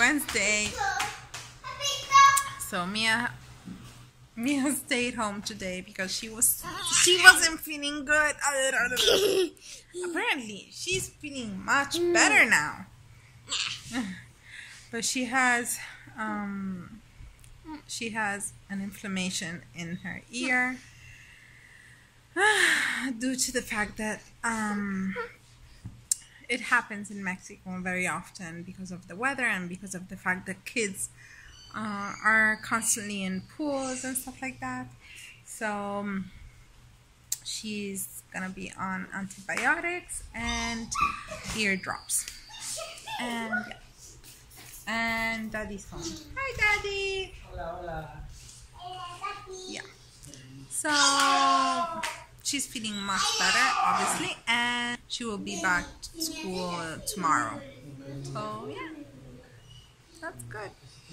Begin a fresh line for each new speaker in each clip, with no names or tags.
Wednesday. So Miya stayed home today because she wasn't feeling good. Apparently, she's feeling much better now. But she has an inflammation in her ear due to the fact that it happens in Mexico very often because of the weather and because of the fact that kids are constantly in pools and stuff like that. So she's gonna be on antibiotics and ear drops. And Daddy's home. Hi, Daddy.
Hola, hola.
Yeah. So she's feeling much better, obviously, and she will be back to school tomorrow. So yeah, that's good.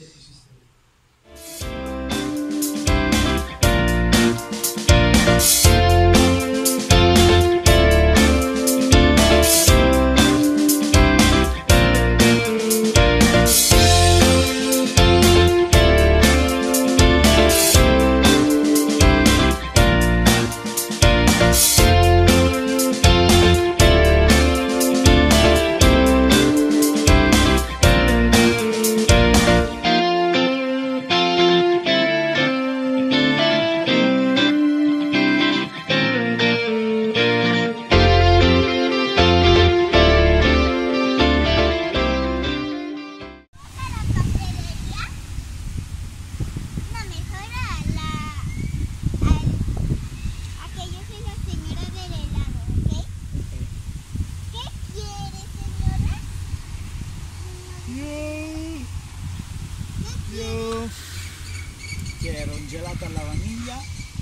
Io quiero un gelato alla vaniglia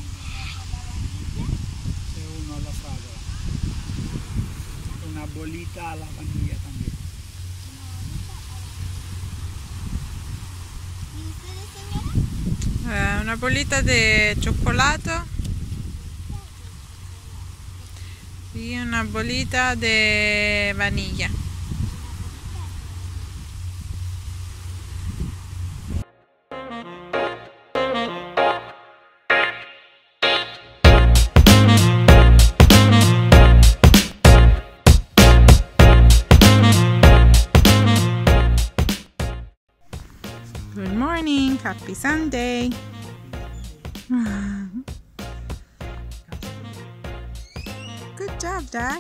e uno alla fragola. Una bolita alla vaniglia también.
Una bolita de chocolate y una bolita de vanilla. Good morning, happy Sunday. Good job, Dad.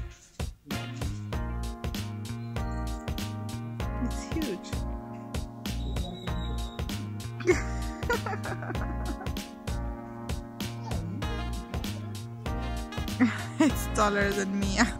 It's huge. It's taller than Miya.